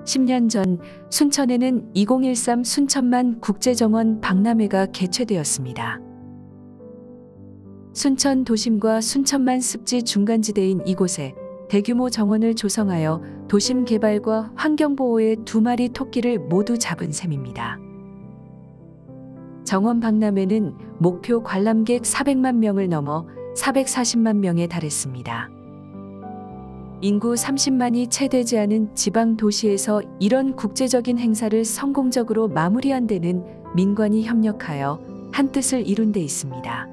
10년 전 순천에는 2013 순천만 국제정원 박람회가 개최되었습니다. 순천 도심과 순천만 습지 중간지대인 이곳에 대규모 정원을 조성하여 도심 개발과 환경보호에 2마리 토끼를 모두 잡은 셈입니다. 정원 박람회는 목표 관람객 400만 명을 넘어 440만 명에 달했습니다. 인구 30만이 채 되지 않은 지방 도시에서 이런 국제적인 행사를 성공적으로 마무리한 데는 민관이 협력하여 한 뜻을 이룬 데 있습니다.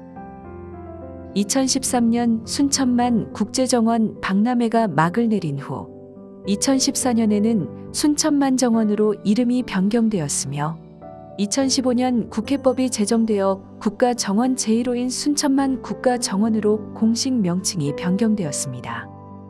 2013년 순천만 국제정원 박람회가 막을 내린 후 2014년에는 순천만 정원으로 이름이 변경되었으며 2015년 국회법이 제정되어 국가정원 제1호인 순천만 국가정원으로 공식 명칭이 변경되었습니다.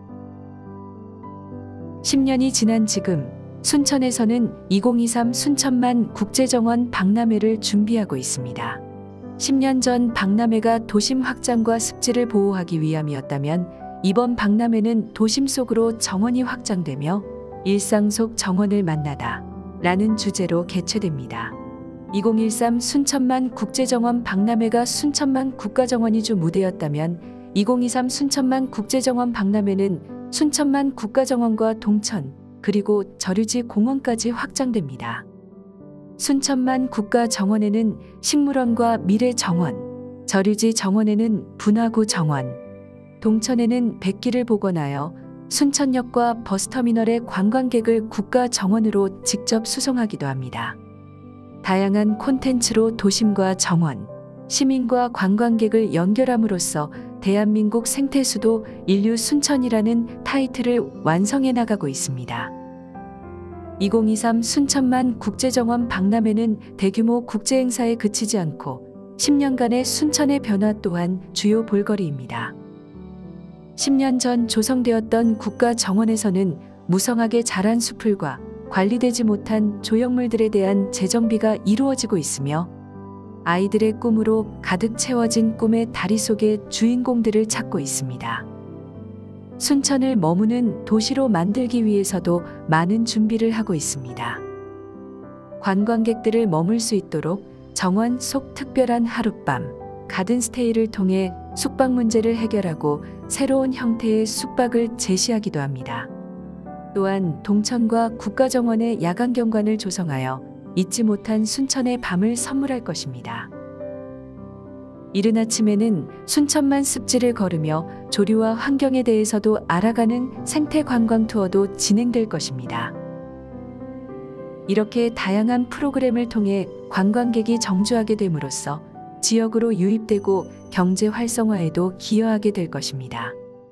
10년이 지난 지금 순천에서는 2023 순천만 국제정원 박람회를 준비하고 있습니다. 10년 전 박람회가 도심 확장과 습지를 보호하기 위함이었다면 이번 박람회는 도심 속으로 정원이 확장되며 일상 속 정원을 만나다 라는 주제로 개최됩니다. 2013 순천만 국제정원 박람회가 순천만 국가정원이 주 무대였다면 2023 순천만 국제정원 박람회는 순천만 국가정원과 동천 그리고 저류지 공원까지 확장됩니다. 순천만 국가정원에는 식물원과 미래정원, 저류지 정원에는 분화구 정원, 동천에는 백기를 복원하여 순천역과 버스터미널의 관광객을 국가정원으로 직접 수송하기도 합니다. 다양한 콘텐츠로 도심과 정원, 시민과 관광객을 연결함으로써 대한민국 생태수도 인류 순천이라는 타이틀을 완성해 나가고 있습니다. 2023 순천만 국제정원 박람회는 대규모 국제행사에 그치지 않고 10년간의 순천의 변화 또한 주요 볼거리입니다. 10년 전 조성되었던 국가정원에서는 무성하게 자란 숲풀과 관리되지 못한 조형물들에 대한 재정비가 이루어지고 있으며 아이들의 꿈으로 가득 채워진 꿈의 다리 속의 주인공들을 찾고 있습니다. 순천을 머무는 도시로 만들기 위해서도 많은 준비를 하고 있습니다. 관광객들을 머물 수 있도록 정원 속 특별한 하룻밤, 가든스테이를 통해 숙박 문제를 해결하고 새로운 형태의 숙박을 제시하기도 합니다. 또한 동천과 국가정원의 야간 경관을 조성하여 잊지 못한 순천의 밤을 선물할 것입니다. 이른 아침에는 순천만 습지를 걸으며 조류와 환경에 대해서도 알아가는 생태 관광 투어도 진행될 것입니다. 이렇게 다양한 프로그램을 통해 관광객이 정주하게 됨으로써 지역으로 유입되고 경제 활성화에도 기여하게 될 것입니다.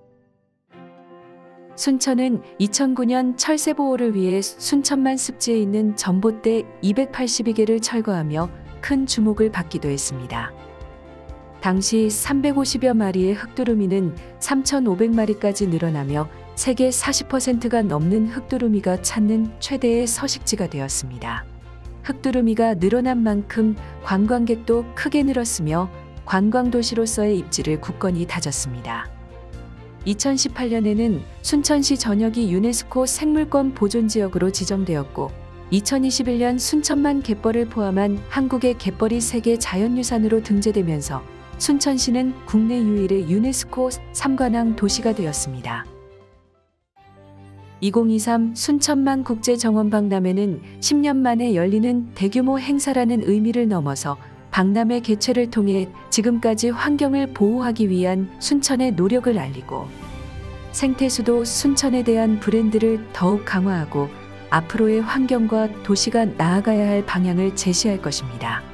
순천은 2009년 철새 보호를 위해 순천만 습지에 있는 전봇대 282개를 철거하며 큰 주목을 받기도 했습니다. 당시 350여 마리의 흑두루미는 3,500마리까지 늘어나며 세계 40%가 넘는 흑두루미가 찾는 최대의 서식지가 되었습니다. 흑두루미가 늘어난 만큼 관광객도 크게 늘었으며 관광도시로서의 입지를 굳건히 다졌습니다. 2018년에는 순천시 전역이 유네스코 생물권 보존지역으로 지정되었고 2021년 순천만 갯벌을 포함한 한국의 갯벌이 세계 자연유산으로 등재되면서 순천시는 국내 유일의 유네스코 3관왕 도시가 되었습니다. 2023 순천만 국제정원 박람회는 10년 만에 열리는 대규모 행사라는 의미를 넘어서 박람회 개최를 통해 지금까지 환경을 보호하기 위한 순천의 노력을 알리고 생태수도 순천에 대한 브랜드를 더욱 강화하고 앞으로의 환경과 도시가 나아가야 할 방향을 제시할 것입니다.